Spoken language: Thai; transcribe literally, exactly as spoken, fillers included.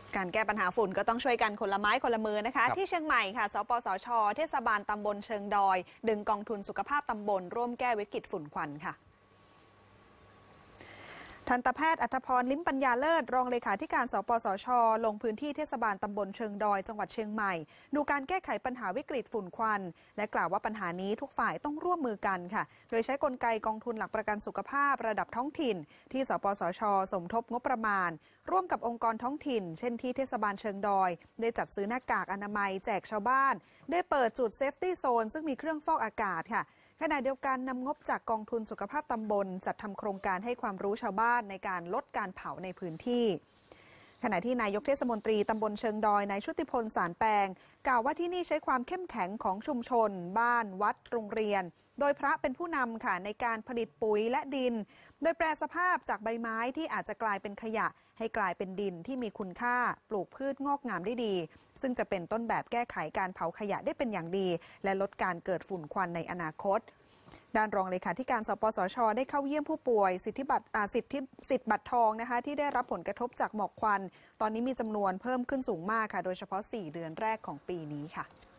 การแก้ปัญหาฝุ่นก็ต้องช่วยกันคนละไม้คนละมือนะคะที่เชียงใหม่ค่ะสปสช.เทศบาลตำบลเชิงดอยดึงกองทุนสุขภาพตำบลร่วมแก้วิกฤตฝุ่นควันค่ะทันตแพทย์อัธพรลิ้มปัญญาเลิศรองเลขาธิการสปสช.ลงพื้นที่เทศบาลตำบลเชิงดอยจังหวัดเชียงใหม่ดูการแก้ไขปัญหาวิกฤตฝุ่นควันและกล่าวว่าปัญหานี้ทุกฝ่ายต้องร่วมมือกันค่ะโดยใช้กลไกกองทุนหลักประกันสุขภาพระดับท้องถิ่นที่สปสช.สมทบงบประมาณร่วมกับองค์กรท้องถิ่นเช่นที่เทศบาลเชิงดอยได้จัดซื้อหน้ากากอนามัยแจกชาวบ้านได้เปิดจุดเซฟตี้โซนซึ่งมีเครื่องฟอกอากาศค่ะขณะเดียวกันนำงบจากกองทุนสุขภาพตำบลจัดทำโครงการให้ความรู้ชาวบ้านในการลดการเผาในพื้นที่ขณะที่นายกเทศมนตรีตำบลเชิงดอยนายชุติพลสารแปลงกล่าวว่าที่นี่ใช้ความเข้มแข็งของชุมชนบ้านวัดโรงเรียนโดยพระเป็นผู้นำค่ะในการผลิตปุ๋ยและดินโดยแปรสภาพจากใบไม้ที่อาจจะกลายเป็นขยะให้กลายเป็นดินที่มีคุณค่าปลูกพืชงอกงามได้ดีซึ่งจะเป็นต้นแบบแก้ไขการเผาขยะได้เป็นอย่างดีและลดการเกิดฝุ่นควันในอนาคตด้านรองเลขาธิการสปสช.ได้เข้าเยี่ยมผู้ป่วยสิทธิบัตรสิทธิสิทธิบัตรทองนะคะที่ได้รับผลกระทบจากหมอกควันตอนนี้มีจำนวนเพิ่มขึ้นสูงมากค่ะโดยเฉพาะสี่เดือนแรกของปีนี้ค่ะ